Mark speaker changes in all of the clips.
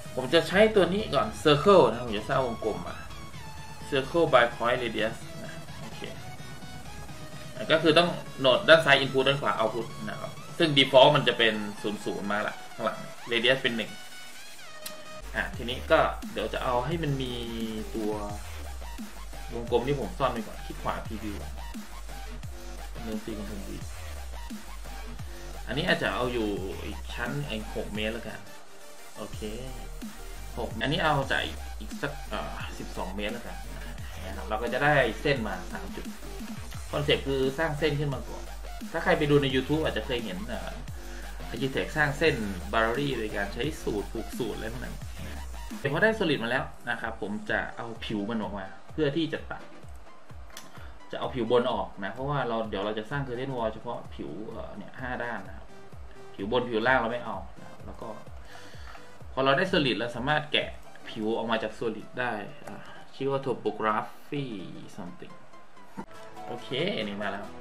Speaker 1: ผมจะใช้ตัวนี้ก่อน Circle นะผมจะสร้างวงกลมมา Circle by Point Radius นะโอเคก็คือต้องโหนดด้านซ้าย Input ด้านขวา Output นะครับซึ่ง Default มันจะเป็น00มาละข้างหลัง Radius เป็น1ทีนี้ก็เดี๋ยวจะเอาให้มันมีตัววงกลมที่ผมซ่อนไปก่อนคลิกขวา Preview เนื้อซีคอนโทรล V อันนี้อาจจะเอาอยู่อีกชั้น6 เมตรแล้วกันโอเค6อันนี้เอาจากอีกสัก12 เมตรแล้วกันนะครับเราก็จะได้เส้นมา3จุดคอนเซ็ปต์คือสร้างเส้นขึ้นมาก่อนถ้าใครไปดูใน YouTube อาจจะเคยเห็นArchitect สร้างเส้นบาร์รี่โดยการใช้สูตรผูกสูตรอะไรพวกนั้นแต่พอได้ solid มาแล้วนะครับผมจะเอาผิวมันออกมาเพื่อที่จะตัดจะเอาผิวบนออกนะเพราะว่าเดี๋ยวเราจะสร้าง curtain wall เฉพาะผิวเนี่ย5 ด้านนะครับผิวบนผิวล่างเราไม่เอานะแล้วก็พอเราได้ solid เราสามารถแกะผิวออกมาจาก solid ได้ชื่อว่า topography something โอเคนี่มาแล้ว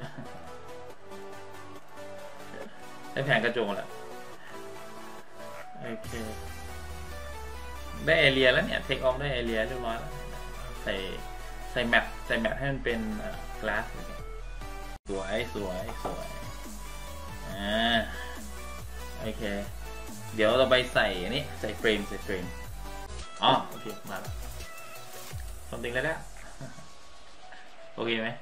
Speaker 1: ได้แผงกระจกแล้วโอเคได้เอเรียแล้วเนี่ยเทคออฟได้เอเรียเรียบร้อยแล้วใส่แมทให้มันเป็นglass สวยโอเคเดี๋ยวเราไปใส่นี่ใส่เฟรมอ๋อโอเคมาแล้วทำติงแล้วนะโอเคไหม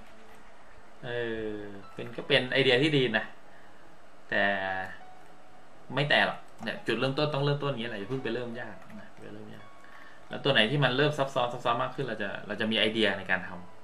Speaker 1: ก็เป็นไอเดียที่ดีนะแต่ไม่แต่หรอกเนี่ยจุดเริ่มต้นต้องเริ่มต้นอย่างนี้แหละอย่าเพิ่งไปเริ่มยากนะไปเริ่มยากแล้วตัวไหนที่มันเริ่มซับซ้อนมากขึ้นเราจะมีไอเดียในการท